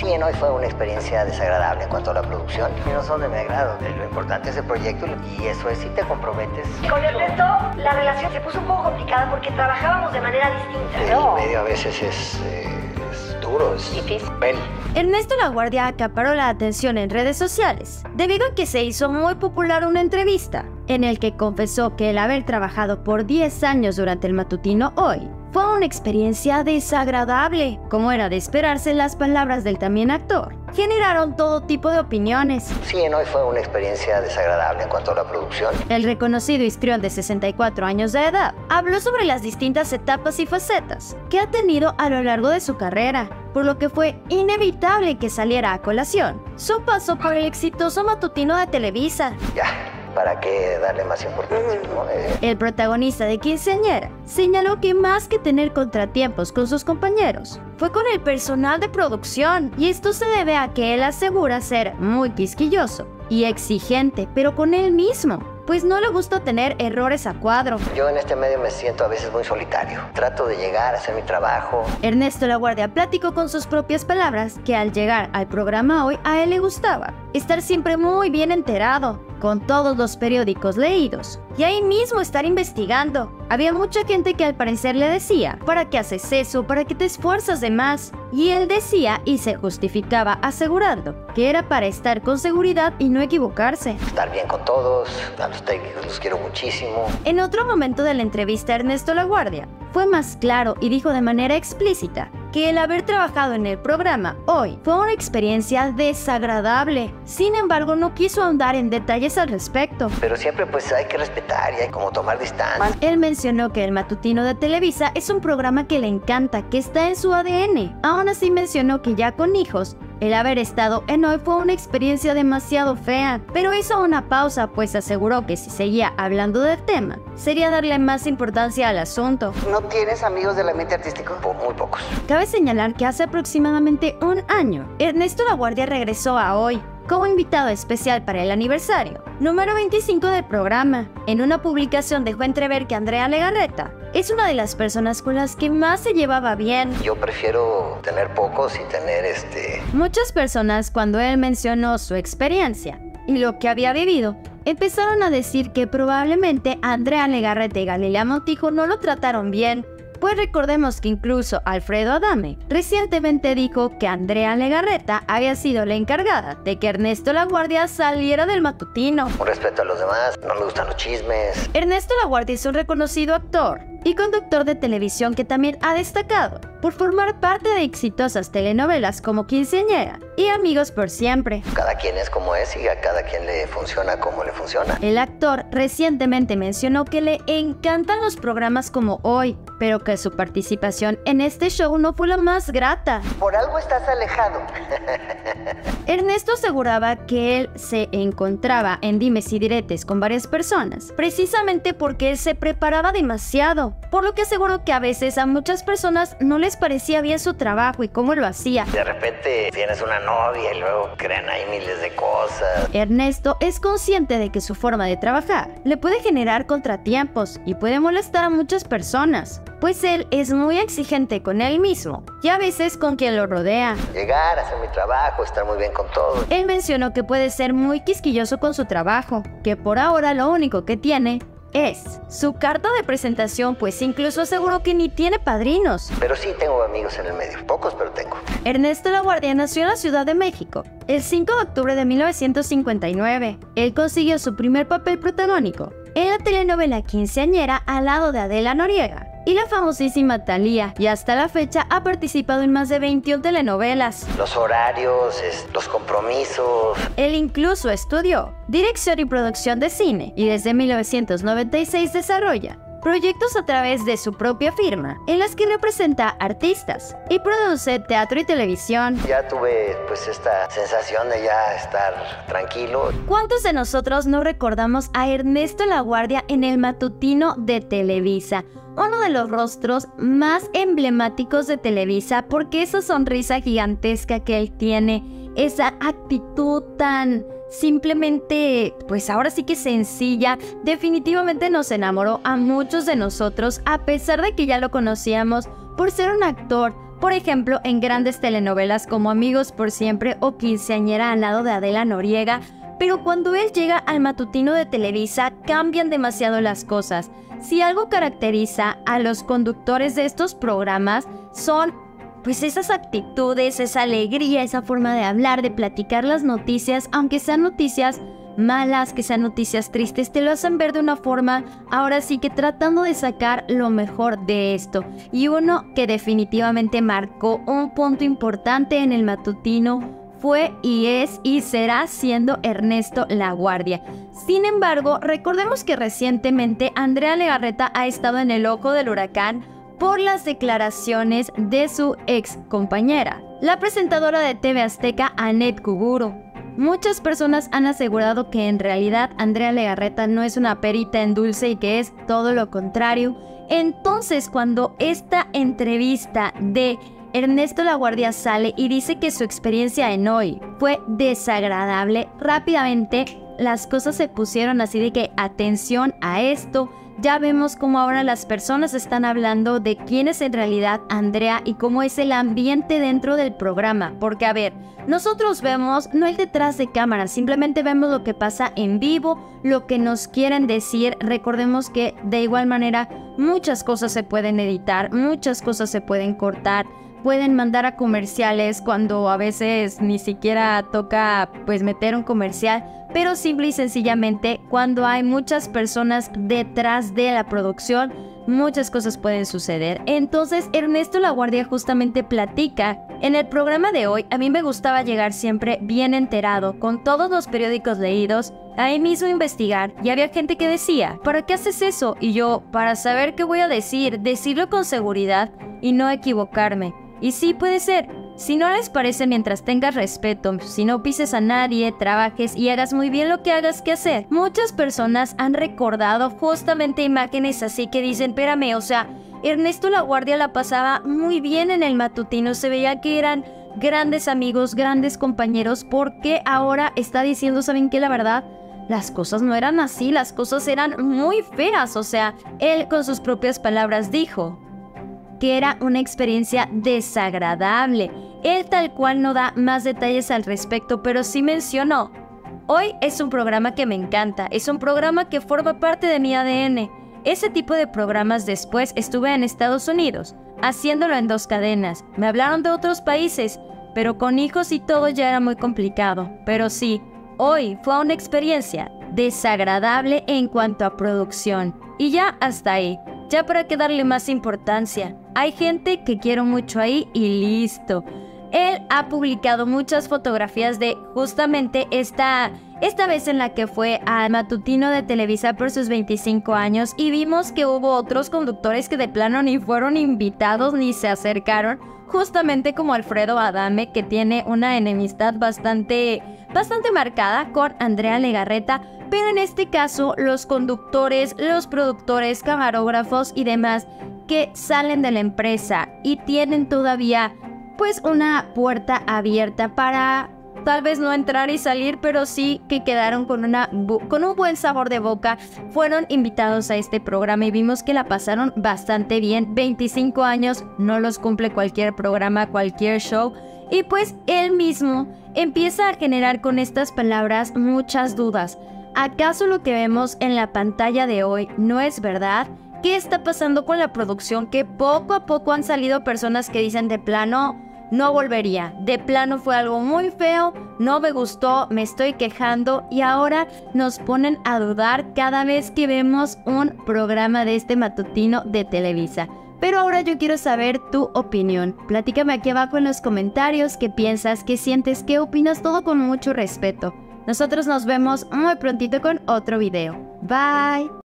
Sí, no, y fue una experiencia desagradable en cuanto a la producción. Y no son de mi agrado. Lo importante es el proyecto y eso es si te comprometes. Con Ernesto la relación se puso un poco complicada porque trabajábamos de manera distinta. El medio a veces es duro, es difícil. Ernesto Laguardia acaparó la atención en redes sociales, debido a que se hizo muy popular una entrevista, en el que confesó que el haber trabajado por 10 años durante el matutino Hoy fue una experiencia desagradable. Como era de esperarse, las palabras del también actor generaron todo tipo de opiniones. Sí, no, y fue una experiencia desagradable en cuanto a la producción. El reconocido histrión de 64 años de edad habló sobre las distintas etapas y facetas que ha tenido a lo largo de su carrera, por lo que fue inevitable que saliera a colación su paso por el exitoso matutino de Televisa. Ya, ¿para qué darle más importancia, no? El protagonista de Quinceañera señaló que más que tener contratiempos con sus compañeros, fue con el personal de producción, y esto se debe a que él asegura ser muy quisquilloso y exigente, pero con él mismo, pues no le gusta tener errores a cuadro. Yo en este medio me siento a veces muy solitario. Trato de llegar a hacer mi trabajo. Ernesto Laguardia platicó con sus propias palabras que al llegar al programa Hoy a él le gustaba estar siempre muy bien enterado, con todos los periódicos leídos, y ahí mismo estar investigando. Había mucha gente que al parecer le decía, ¿para qué haces eso? ¿Para qué te esfuerzas de más? Y él decía y se justificaba asegurando que era para estar con seguridad y no equivocarse. Estar bien con todos, a los técnicos los quiero muchísimo. En otro momento de la entrevista, Ernesto Laguardia fue más claro y dijo de manera explícita que el haber trabajado en el programa Hoy fue una experiencia desagradable. Sin embargo, no quiso ahondar en detalles al respecto. Pero siempre pues hay que respetar y hay como tomar distancia. Él mencionó que el matutino de Televisa es un programa que le encanta, que está en su ADN. Aún así mencionó que ya con hijos, el haber estado en Hoy fue una experiencia demasiado fea, pero hizo una pausa, pues aseguró que si seguía hablando del tema, sería darle más importancia al asunto. ¿No tienes amigos del ambiente artístico? Muy pocos. Cabe señalar que hace aproximadamente un año, Ernesto Laguardia regresó a Hoy como invitado especial para el aniversario número 25 del programa. En una publicación dejó entrever que Andrea Legarreta es una de las personas con las que más se llevaba bien. Yo prefiero tener pocos y tener Muchas personas, cuando él mencionó su experiencia y lo que había vivido, empezaron a decir que probablemente Andrea Legarreta y Galilea Montijo no lo trataron bien. Pues recordemos que incluso Alfredo Adame recientemente dijo que Andrea Legarreta había sido la encargada de que Ernesto Laguardia saliera del matutino. Con respeto a los demás, no me gustan los chismes. Ernesto Laguardia es un reconocido actor y conductor de televisión que también ha destacado por formar parte de exitosas telenovelas como Quinceañera y Amigos por Siempre. Cada quien es como es y a cada quien le funciona como le funciona. El actor recientemente mencionó que le encantan los programas como Hoy, pero que su participación en este show no fue la más grata. Por algo estás alejado. Ernesto aseguraba que él se encontraba en dimes y diretes con varias personas, precisamente porque él se preparaba demasiado, por lo que aseguró que a veces a muchas personas no les parecía bien su trabajo y cómo lo hacía. De repente tienes una novia y luego crean ahí miles de cosas. Ernesto es consciente de que su forma de trabajar le puede generar contratiempos y puede molestar a muchas personas, pues él es muy exigente con él mismo y a veces con quien lo rodea. Llegar, hacer mi trabajo, estar muy bien con todo. Él mencionó que puede ser muy quisquilloso con su trabajo, que por ahora lo único que tiene es su carta de presentación, pues incluso aseguró que ni tiene padrinos. Pero sí tengo amigos en el medio, pocos pero tengo. Ernesto Laguardia nació en la Ciudad de México el 5 de octubre de 1959. Él consiguió su primer papel protagónico en la telenovela Quinceañera al lado de Adela Noriega y la famosísima Thalía, y hasta la fecha ha participado en más de 21 telenovelas. Los horarios, los compromisos. Él incluso estudió dirección y producción de cine y desde 1996 desarrolla proyectos a través de su propia firma, en las que representa artistas y produce teatro y televisión. Ya tuve pues esta sensación de ya estar tranquilo. ¿Cuántos de nosotros no recordamos a Ernesto Laguardia en el matutino de Televisa? Uno de los rostros más emblemáticos de Televisa, porque esa sonrisa gigantesca que él tiene, esa actitud tan simplemente, pues ahora sí que sencilla, definitivamente nos enamoró a muchos de nosotros, a pesar de que ya lo conocíamos por ser un actor, Por ejemplo, en grandes telenovelas como Amigos por Siempre o Quinceañera al lado de Adela Noriega, pero cuando él llega al matutino de Televisa cambian demasiado las cosas. Si algo caracteriza a los conductores de estos programas son pues esas actitudes, esa alegría, esa forma de hablar, de platicar las noticias, aunque sean noticias malas, que sean noticias tristes, te lo hacen ver de una forma, ahora sí que tratando de sacar lo mejor de esto. Y uno que definitivamente marcó un punto importante en el matutino fue y es y será siendo Ernesto Laguardia. Sin embargo, recordemos que recientemente Andrea Legarreta ha estado en el ojo del huracán por las declaraciones de su ex compañera, la presentadora de TV Azteca, Annette Kuguru. Muchas personas han asegurado que en realidad Andrea Legarreta no es una perita en dulce y que es todo lo contrario. Entonces, cuando esta entrevista de Ernesto Laguardia sale y dice que su experiencia en Hoy fue desagradable, rápidamente las cosas se pusieron así de que atención a esto. Ya vemos cómo ahora las personas están hablando de quién es en realidad Andrea y cómo es el ambiente dentro del programa. Porque a ver, nosotros vemos no el detrás de cámara, simplemente vemos lo que pasa en vivo, lo que nos quieren decir. Recordemos que de igual manera muchas cosas se pueden editar, muchas cosas se pueden cortar. Pueden mandar a comerciales cuando a veces ni siquiera toca pues meter un comercial, pero simple y sencillamente cuando hay muchas personas detrás de la producción, muchas cosas pueden suceder. Entonces Ernesto Laguardia justamente platica en el programa de Hoy. A mí me gustaba llegar siempre bien enterado, con todos los periódicos leídos, ahí mismo investigar, y había gente que decía, ¿para qué haces eso? Y yo, para saber qué voy a decir, decirlo con seguridad y no equivocarme. Y sí, puede ser. Si no les parece, mientras tengas respeto, si no pises a nadie, trabajes y hagas muy bien lo que hagas que hacer. Muchas personas han recordado justamente imágenes así que dicen, espérame, o sea, Ernesto Laguardia la pasaba muy bien en el matutino, se veía que eran grandes amigos, grandes compañeros, porque ahora está diciendo, ¿saben qué? La verdad, las cosas no eran así, las cosas eran muy feas. O sea, él con sus propias palabras dijo que era una experiencia desagradable. Él tal cual no da más detalles al respecto, pero sí mencionó, Hoy es un programa que me encanta, es un programa que forma parte de mi ADN. Ese tipo de programas después estuve en Estados Unidos, haciéndolo en 2 cadenas. Me hablaron de otros países, pero con hijos y todo ya era muy complicado. Pero sí, Hoy fue una experiencia desagradable en cuanto a producción. Y ya hasta ahí. Ya para qué darle más importancia. Hay gente que quiero mucho ahí y listo. Él ha publicado muchas fotografías de justamente esta vez en la que fue al matutino de Televisa por sus 25 años y vimos que hubo otros conductores que de plano ni fueron invitados ni se acercaron, justamente como Alfredo Adame, que tiene una enemistad bastante marcada con Andrea Legarreta. Pero en este caso, los conductores, los productores, camarógrafos y demás que salen de la empresa y tienen todavía pues una puerta abierta para tal vez no entrar y salir, pero sí que quedaron con un buen sabor de boca, fueron invitados a este programa y vimos que la pasaron bastante bien. 25 años no los cumple cualquier programa, cualquier show. Y pues él mismo empieza a generar con estas palabras muchas dudas. ¿Acaso lo que vemos en la pantalla de hoy no es verdad? ¿Qué está pasando con la producción? Que poco a poco han salido personas que dicen de plano, no volvería. De plano fue algo muy feo, no me gustó, me estoy quejando. Y ahora nos ponen a dudar cada vez que vemos un programa de este matutino de Televisa. Pero ahora yo quiero saber tu opinión. Platícame aquí abajo en los comentarios qué piensas, qué sientes, qué opinas, todo con mucho respeto. Nosotros nos vemos muy prontito con otro video. Bye.